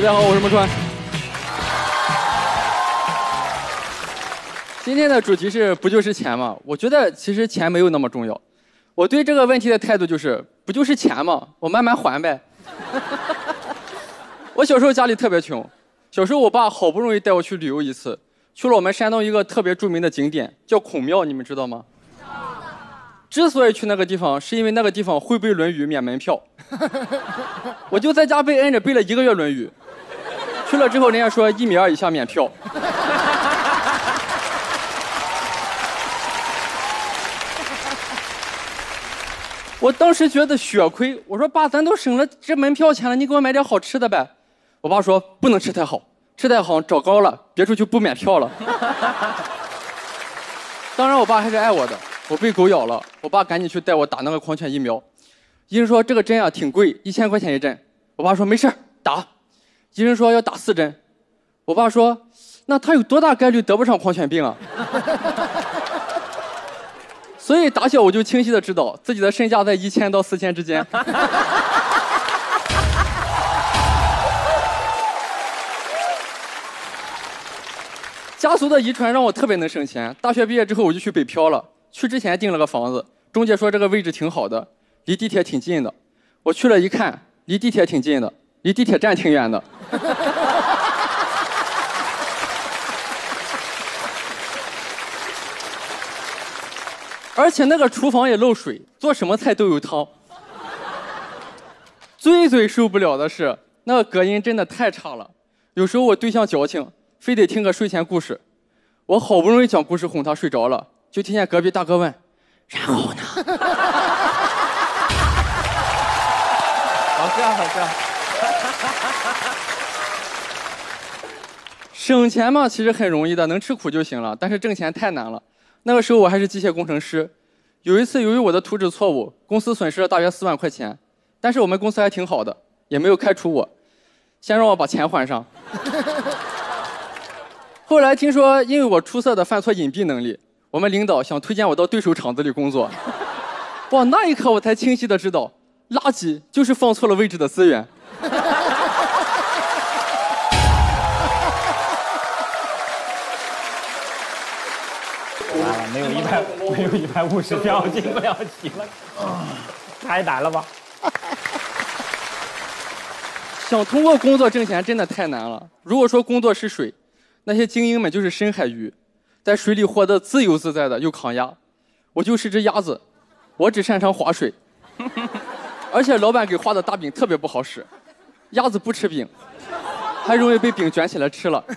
大家好，我是木川。今天的主题是不就是钱吗？我觉得其实钱没有那么重要。我对这个问题的态度就是，不就是钱吗？我慢慢还呗。我小时候家里特别穷，小时候我爸好不容易带我去旅游一次，去了我们山东一个特别著名的景点，叫孔庙，你们知道吗？之所以去那个地方，是因为那个地方会背《论语》免门票。我就在家被摁着背了1个月《论语》，去了之后人家说1.2米以下免票。我当时觉得血亏，我说爸，咱都省了这门票钱了，你给我买点好吃的呗。我爸说不能吃太好，吃太好长高了，别处就不免票了。当然我爸还是爱我的，我被狗咬了，我爸赶紧去带我打那个狂犬疫苗。医生说这个针啊挺贵，1000块钱一针。我爸说没事打。医生说要打4针。我爸说那他有多大概率得不上狂犬病啊？所以打小我就清晰的知道自己的身价在1000到4000之间。家族的遗传让我特别能省钱。大学毕业之后我就去北漂了，去之前订了个房子，中介说这个位置挺好的，离地铁挺近的。我去了一看，离地铁挺近的，离地铁站挺远的。而且那个厨房也漏水，做什么菜都有汤。最受不了的是那个隔音真的太差了，有时候我对象矫情，非得听个睡前故事，我好不容易讲故事哄他睡着了，就听见隔壁大哥问：“然后呢？” 好笑，好笑。 省钱嘛，其实很容易的，能吃苦就行了。但是挣钱太难了。那个时候我还是机械工程师，有一次由于我的图纸错误，公司损失了大约4万块钱。但是我们公司还挺好的，也没有开除我，先让我把钱还上。后来听说因为我出色的犯错隐蔽能力，我们领导想推荐我到对手厂子里工作。哇，那一刻我才清晰的知道，垃圾就是放错了位置的资源。 没有150票，进不了题了，太难了吧？ 想通过工作挣钱真的太难了。如果说工作是水，那些精英们就是深海鱼，在水里活得自由自在的又抗压。我就是只鸭子，我只擅长划水，而且老板给画的大饼特别不好使，鸭子不吃饼，还容易被饼卷起来吃了。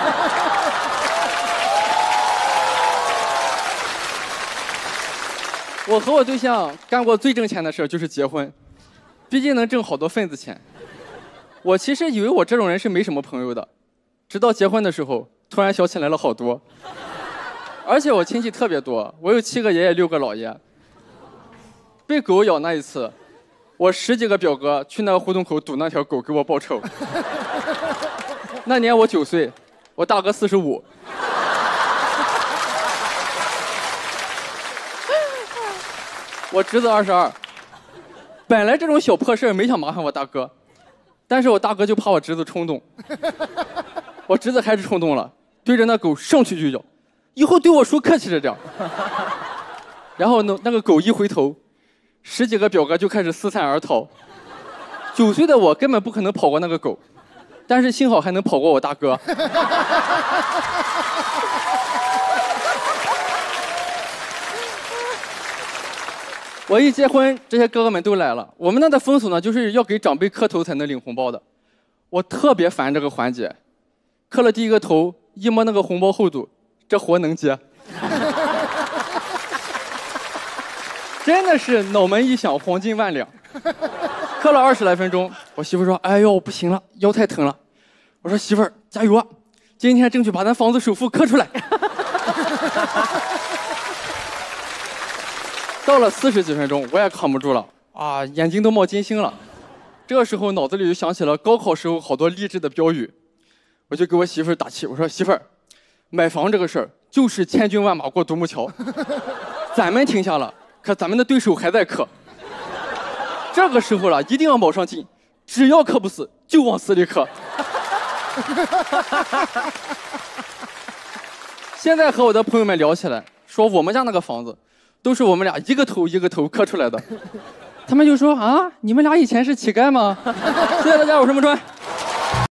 我和我对象干过最挣钱的事就是结婚，毕竟能挣好多份子钱。我其实以为我这种人是没什么朋友的，直到结婚的时候，突然想起来了好多。而且我亲戚特别多，我有7个爷爷6个姥爷。被狗咬那一次，我10几个表哥去那个胡同口堵那条狗给我报仇。那年我9岁，我大哥45。我侄子22，本来这种小破事没想麻烦我大哥，但是我大哥就怕我侄子冲动，我侄子还是冲动了，对着那狗上去就咬，以后对我叔客气着点。然后那个狗一回头，10几个表哥就开始四散而逃。9岁的我根本不可能跑过那个狗，但是幸好还能跑过我大哥。我一结婚，这些哥哥们都来了。我们那的风俗呢，就是要给长辈磕头才能领红包的。我特别烦这个环节，磕了第一个头，一摸那个红包厚度，这活能接。真的是脑门一响，黄金万两。磕了20来分钟，我媳妇说：“哎呦，不行了，腰太疼了。”我说：“媳妇儿，加油啊！今天争取把咱房子首付磕出来。”到了40几分钟，我也扛不住了啊，眼睛都冒金星了。这个时候脑子里就想起了高考时候好多励志的标语，我就给我媳妇儿打气，我说：“媳妇儿，买房这个事儿就是千军万马过独木桥，咱们停下了，可咱们的对手还在磕。这个时候了，一定要卯上劲，只要磕不死就往死里磕。” 现在和我的朋友们聊起来，说我们家那个房子，都是我们俩一个头一个头磕出来的。他们就说啊，你们俩以前是乞丐吗？谢谢大家，我是孟川。